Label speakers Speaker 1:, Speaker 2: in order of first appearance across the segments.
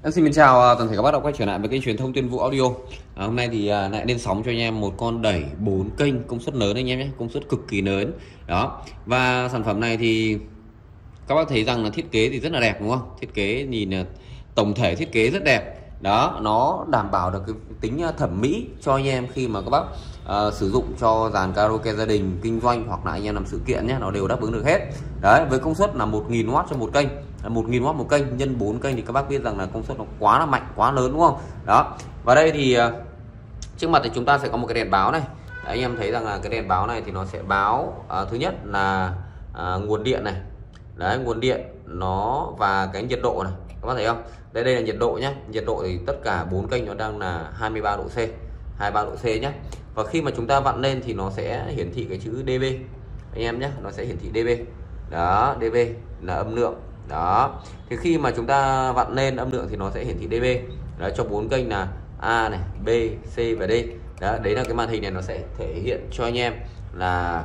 Speaker 1: Em xin chào toàn thể các bác đã quay trở lại với kênh truyền thông Tuyên Vũ Audio. Hôm nay thì lại lên sóng cho anh em một con đẩy 4 kênh công suất lớn anh em nhé, công suất cực kỳ lớn. Đó. Và sản phẩm này thì các bác thấy rằng là thiết kế thì rất là đẹp đúng không? Thiết kế nhìn tổng thể thiết kế rất đẹp. Đó, nó đảm bảo được cái tính thẩm mỹ cho anh em khi mà các bác sử dụng cho dàn karaoke gia đình, kinh doanh hoặc là anh em làm sự kiện nhé, nó đều đáp ứng được hết. Đấy, với công suất là 1000W cho một kênh, 1000W một kênh nhân 4 kênh thì các bác biết rằng là công suất nó quá là mạnh, quá lớn đúng không? Đó. Và đây thì trước mặt thì chúng ta sẽ có một cái đèn báo này. Đấy, anh em thấy rằng là cái đèn báo này thì nó sẽ báo thứ nhất là nguồn điện này. Đấy, nguồn điện nó và cái nhiệt độ này, các bác thấy không? Đây là nhiệt độ nhé. Nhiệt độ thì tất cả 4 kênh nó đang là 23 độ C, 23 độ C nhé. Và khi mà chúng ta vặn lên thì nó sẽ hiển thị cái chữ dB anh em nhé, nó sẽ hiển thị dB. Đó, dB là âm lượng. Đó, thì khi mà chúng ta vặn lên âm lượng thì nó sẽ hiển thị dB. Đấy, cho 4 kênh là A này, B, C và D. Đó, đấy là cái màn hình này nó sẽ thể hiện cho anh em là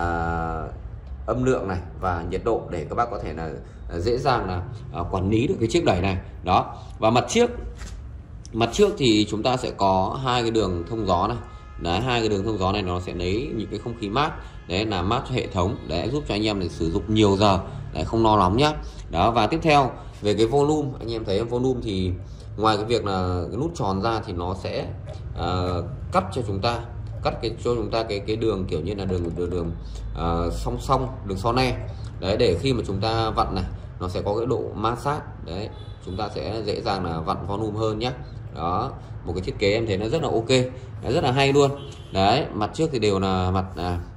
Speaker 1: âm lượng này và nhiệt độ để các bác có thể là dễ dàng là quản lý được cái chiếc đẩy này. Đó. Và mặt trước thì chúng ta sẽ có hai cái đường thông gió này. Đấy, hai cái đường thông gió này nó sẽ lấy những cái không khí mát, đấy, làm mát cho hệ thống, để giúp cho anh em để sử dụng nhiều giờ, để không lo nóng nhá. Đó. Và tiếp theo về cái volume, anh em thấy volume thì ngoài cái việc là cái nút tròn ra thì nó sẽ cắt cho chúng ta cái đường kiểu như là đường song song, đường so ne. Đấy, để khi mà chúng ta vặn này nó sẽ có cái độ ma sát, đấy, chúng ta sẽ dễ dàng là vặn volume hơn nhé. Đó, một cái thiết kế em thấy nó rất là ok, rất là hay luôn. Đấy, mặt trước thì đều là mặt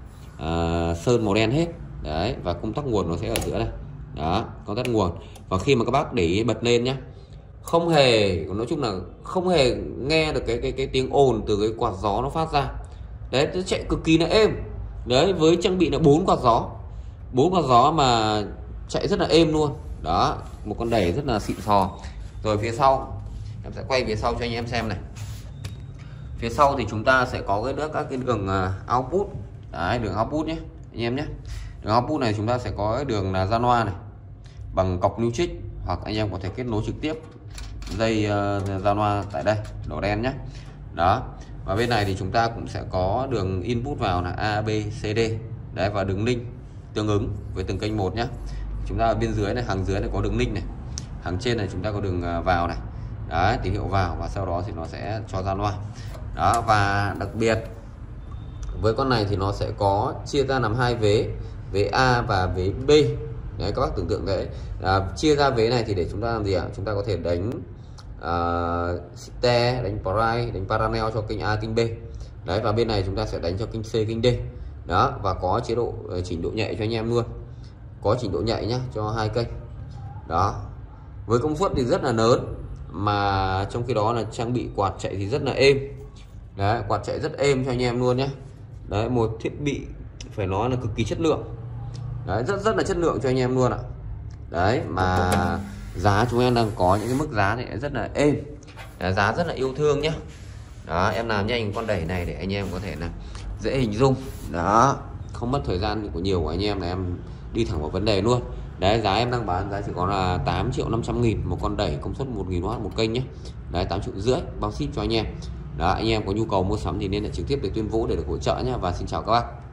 Speaker 1: sơn màu đen hết. Đấy, và công tắc nguồn nó sẽ ở giữa đây. Đó, công tắc nguồn. Và khi mà các bác để ý bật lên nhé, không hề, nói chung là không hề nghe được cái tiếng ồn từ cái quạt gió nó phát ra. Đấy, nó chạy cực kỳ là êm. Đấy, với trang bị là 4 quạt gió mà chạy rất là êm luôn. Đó, một con đẩy rất là xịn sò. Rồi phía sau em sẽ quay phía sau cho anh em xem này. Phía sau thì chúng ta sẽ có các cái đường output. Đấy, đường output nhé anh em nhé. Đường output này chúng ta sẽ có cái đường là gian loa này bằng cọc lưu trích, hoặc anh em có thể kết nối trực tiếp dây gian loa tại đây, đỏ đen nhé. Đó. Và bên này thì chúng ta cũng sẽ có đường input vào là A, B, C, D. Đấy, và đường link tương ứng với từng kênh một nhé. Chúng ta ở bên dưới này, hàng dưới này có đường link này, hàng trên này chúng ta có đường vào này. Đấy, tín hiệu vào, và sau đó thì nó sẽ cho ra loa. Đó, và đặc biệt với con này thì nó sẽ có chia ra làm hai vế A và vế B. Đấy, các bác tưởng tượng đấy, chia ra vế này thì để chúng ta làm gì ạ? Chúng ta có thể đánh Sitte, đánh Prime, đánh Parallel cho kênh A, kênh B. Đấy, và bên này chúng ta sẽ đánh cho kênh C, kênh D. Đó, và có chế độ chỉnh độ nhạy cho anh em luôn, có chỉnh độ nhạy nhá cho hai kênh. Đó, với công suất thì rất là lớn, mà trong khi đó là trang bị quạt chạy thì rất là êm. Đấy, quạt chạy rất êm cho anh em luôn nhé. Đấy, một thiết bị phải nói là cực kỳ chất lượng. Đấy, rất là chất lượng cho anh em luôn ạ. Đấy, mà giá chúng em đang có những cái mức giá này rất là êm, giá rất là yêu thương nhé. Đó, em làm nhanh con đẩy này để anh em có thể là dễ hình dung. Đó, không mất thời gian của nhiều của anh em, là em đi thẳng vào vấn đề luôn. Đấy, giá em đang bán giá chỉ có là 8.500.000 một con đẩy công suất 1000W một kênh nhé. Đấy, 8,5 triệu bao ship cho anh em. Đó, anh em có nhu cầu mua sắm thì nên là trực tiếp để Tuyên Vũ để được hỗ trợ nhé. Và xin chào các bác.